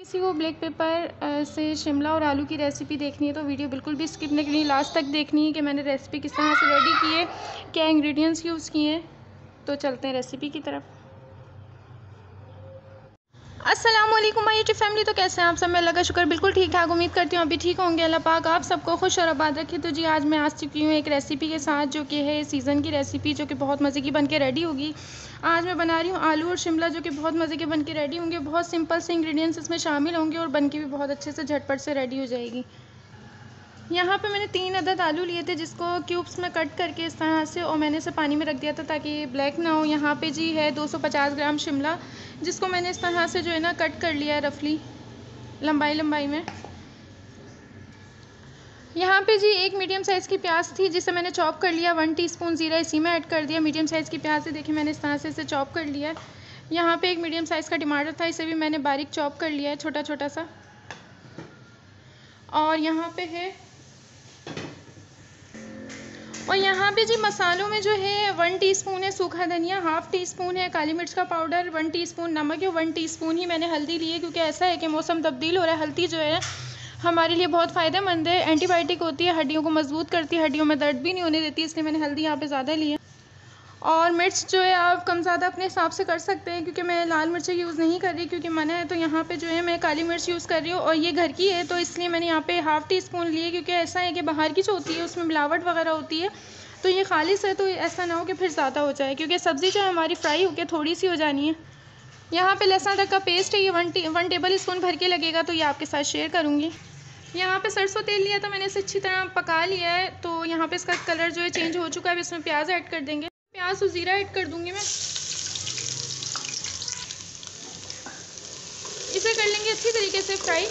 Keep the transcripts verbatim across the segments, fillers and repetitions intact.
किसी को black pepper से शिमला और आलू की रेसिपी देखनी है तो वीडियो बिल्कुल भी स्किप नहीं करनी, लास्ट तक देखनी है कि मैंने रेसिपी किस तरह से रेडी की है, क्या इंग्रेडिएंट्स यूज़ किए हैं। तो चलते हैं रेसिपी की तरफ। अस्सलाम वालेकुम माय यूट्यूब फैमिली, तो कैसे हैं आप सब? मैं अल्लाह का शुक्र बिल्कुल ठीक ठाक, उम्मीद करती हूँ अभी ठीक होंगे। अल्लाह पाक आप सबको खुश और आबाद रखे। तो जी आज मैं आ चुकी हूँ एक रेसिपी के साथ जो कि है सीज़न की रेसिपी, जो कि बहुत मज़े की बन के रेडी होगी। आज मैं बना रही हूँ आलू और शिमला, जो कि बहुत मज़े के बन के रेडी होंगे। बहुत सिंपल से इंग्रेडिएंट्स इसमें शामिल होंगे और बन के भी बहुत अच्छे से झटपट से रेडी हो जाएगी। यहाँ पे मैंने तीन अदद आलू लिए थे जिसको क्यूब्स में कट करके इस तरह से, और मैंने इसे पानी में रख दिया था ताकि ब्लैक ना हो। यहाँ पे जी है दो सौ पचास ग्राम शिमला, जिसको मैंने इस तरह से जो है ना कट कर लिया है रफली लंबाई लंबाई में। यहाँ पे जी एक मीडियम साइज़ की प्याज थी जिसे मैंने चॉप कर लिया। वन टीस्पून ज़ीरा इसी में ऐड कर दिया। मीडियम साइज़ की प्याज है, देखिए मैंने इस तरह से इसे चॉप कर लिया है। यहाँ पे एक मीडियम साइज़ का टमाटर था, इसे भी मैंने बारीक चॉप कर लिया है छोटा छोटा सा। और यहाँ पे है और यहाँ पे जी मसालों में जो है वन टीस्पून है सूखा धनिया, हाफ़ टी स्पून है काली मिर्च का पाउडर, वन टीस्पून नमक है, वन टीस्पून ही मैंने हल्दी ली है क्योंकि ऐसा है कि मौसम तब्दील हो रहा है। हल्दी जो है हमारे लिए बहुत फ़ायदेमंद है, एंटीबायोटिक होती है, हड्डियों को मजबूत करती है, हड्डियों में दर्द भी नहीं होने देती, इसलिए मैंने हल्दी यहाँ पे ज़्यादा ली है। और मिर्च जो है आप कम ज़्यादा अपने हिसाब से कर सकते हैं, क्योंकि मैं लाल मिर्च यूज़ नहीं कर रही क्योंकि मना है। तो यहाँ पे जो है मैं काली मिर्च यूज़ कर रही हूँ और ये घर की है तो इसलिए मैंने यहाँ पे हाफ़ टी स्पून लिए, क्योंकि ऐसा है कि बाहर की जो होती है उसमें मिलावट वगैरह होती है, तो ये खालिस है तो ऐसा ना हो कि फिर ज़्यादा हो जाए, क्योंकि सब्ज़ी जो है हमारी फ्राई होकर थोड़ी सी हो जानी है। यहाँ पे लहसुन अदरक का पेस्ट है, ये one T one tablespoon भर के लगेगा, तो ये आपके साथ शेयर करूँगी। यहाँ पे सरसों तेल लिया था मैंने, इसे अच्छी तरह पका लिया है। तो यहाँ पे इसका कलर जो है चेंज हो चुका है। अब इसमें प्याज ऐड कर देंगे, प्याज और ज़ीरा ऐड कर दूँगी मैं। इसे कर लेंगे अच्छी तरीके से फ्राई।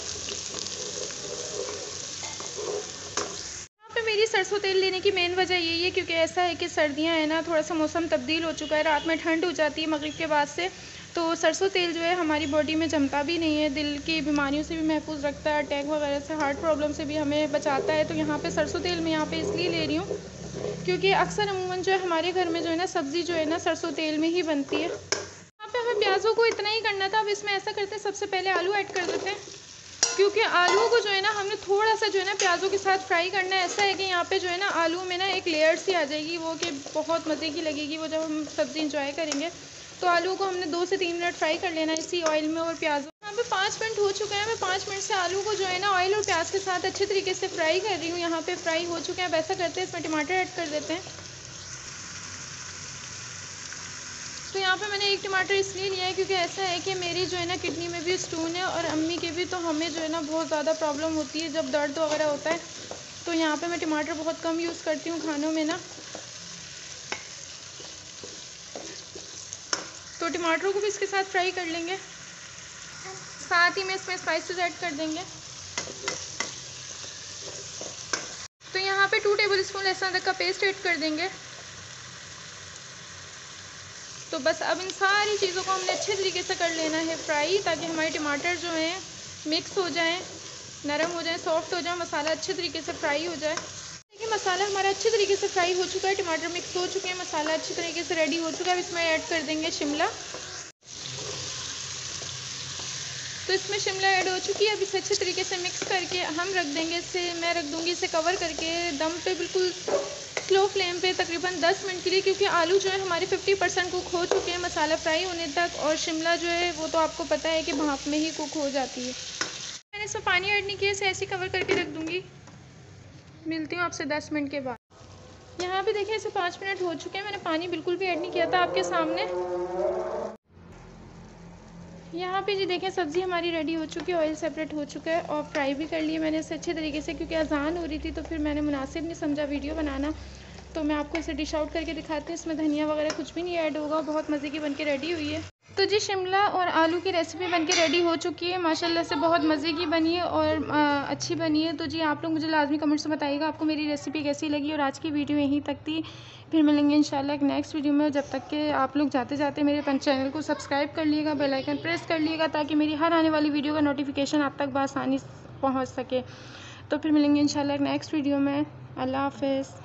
मेरी सरसों तेल लेने की मेन वजह यही है क्योंकि ऐसा है कि सर्दियां हैं ना, थोड़ा सा मौसम तब्दील हो चुका है, रात में ठंड हो जाती है मगरिब के बाद से, तो सरसों तेल जो है हमारी बॉडी में जमता भी नहीं है, दिल की बीमारियों से भी महफूज रखता है, अटैक वगैरह से, हार्ट प्रॉब्लम से भी हमें बचाता है। तो यहाँ पे सरसों तेल मैं यहाँ पे इसलिए ले रही हूँ क्योंकि अक्सर अमूमन जो है हमारे घर में जो है ना सब्ज़ी जो है ना सरसों तेल में ही बनती है। यहाँ पे हमें प्याज़ों को इतना ही करना था। अब इसमें ऐसा करते हैं, सबसे पहले आलू ऐड कर देते हैं, क्योंकि आलू को जो है ना हमने थोड़ा सा जो है ना प्याज़ों के साथ फ्राई करना है। ऐसा है कि यहाँ पे जो है ना आलू में ना एक लेयर सी आ जाएगी, वो कि बहुत मज़े की लगेगी वो जब हम सब्ज़ी इंजॉय करेंगे। तो आलू को हमने दो से तीन मिनट फ्राई कर लेना है इसी ऑयल में और प्याज़ों। यहाँ पे पाँच मिनट हो चुके हैं। मैं पाँच मिनट से आलू को जो है ना ऑयल और प्याज के साथ अच्छे तरीके से फ्राई कर रही हूँ। यहाँ पे फ्राई हो चुके हैं। अब ऐसा करते हैं, इसमें टमाटर ऐड कर देते हैं। तो यहाँ पे मैंने एक टमाटर इसलिए लिया है क्योंकि ऐसा है कि मेरी जो है ना किडनी में भी स्टोन है और अम्मी के भी, तो हमें जो है ना बहुत ज़्यादा प्रॉब्लम होती है जब दर्द वगैरह होता है। तो यहाँ पे मैं टमाटर बहुत कम यूज़ करती हूँ खानों में ना, तो टमाटरों को भी इसके साथ फ्राई कर लेंगे। साथ ही में इसमें स्पाइसेस ऐड कर देंगे। तो यहाँ पे टू टेबल स्पून लहसुन अदरक का पेस्ट ऐड कर देंगे। तो बस अब इन सारी चीज़ों को हमने अच्छे तरीके से कर लेना है फ्राई, ताकि हमारे टमाटर जो हैं मिक्स हो जाएं, नरम हो जाएं, सॉफ्ट हो जाए, मसाला अच्छे तरीके से फ्राई हो जाए। देखिए मसाला हमारा अच्छे तरीके से फ्राई हो चुका है, टमाटर मिक्स हो चुके हैं, मसाला अच्छे तरीके से रेडी हो चुका है। अब इसमें ऐड कर देंगे शिमला। तो इसमें शिमला ऐड हो चुकी है। अब इसे अच्छे तरीके से मिक्स करके हम रख देंगे इसे, मैं रख दूँगी इसे कवर करके दम पे, बिल्कुल स्लो फ्लेम पे तकरीबन दस मिनट के लिए, क्योंकि आलू जो है हमारे पचास परसेंट कुक हो चुके हैं मसाला फ्राई होने तक, और शिमला जो है वो तो आपको पता है कि भाप में ही कुक हो जाती है। मैंने इसमें पानी ऐड नहीं किया, इसे ऐसे कवर करके रख दूँगी। मिलती हूँ आपसे दस मिनट के बाद। यहाँ पे देखिए इसे पाँच मिनट हो चुके हैं, मैंने पानी बिल्कुल भी ऐड नहीं किया था आपके सामने। यहाँ पे जी देखें सब्ज़ी हमारी रेडी हो चुकी है, ऑयल सेपरेट हो चुका है और फ्राई भी कर लिए मैंने इसे अच्छे तरीके से, क्योंकि अजान हो रही थी तो फिर मैंने मुनासिब नहीं समझा वीडियो बनाना। तो मैं आपको इसे डिश आउट करके दिखाती हूँ। इसमें धनिया वगैरह कुछ भी नहीं ऐड होगा, बहुत मज़े की बनके रेडी हुई है। तो जी शिमला और आलू की रेसिपी बनके रेडी हो चुकी है, माशाल्लाह से बहुत मज़े की बनी है और आ, अच्छी बनी है। तो जी आप लोग मुझे लाजमी कमेंट्स में बताइएगा आपको मेरी रेसिपी कैसी लगी। और आज की वीडियो यहीं तक थी, फिर मिलेंगे इंशाल्लाह एक नेक्स्ट वीडियो में। जब तक के आप लोग जाते जाते मेरे चैनल को सब्सक्राइब कर लीजिएगा, बेल आइकन प्रेस कर लीजिएगा, ताकि मेरी हर आने वाली वीडियो का नोटिफिकेशन आप तक बआसानी पहुँच सके। तो फिर मिलेंगे इंशाल्लाह एक नेक्स्ट वीडियो में। अल्लाह हाफ़िज़।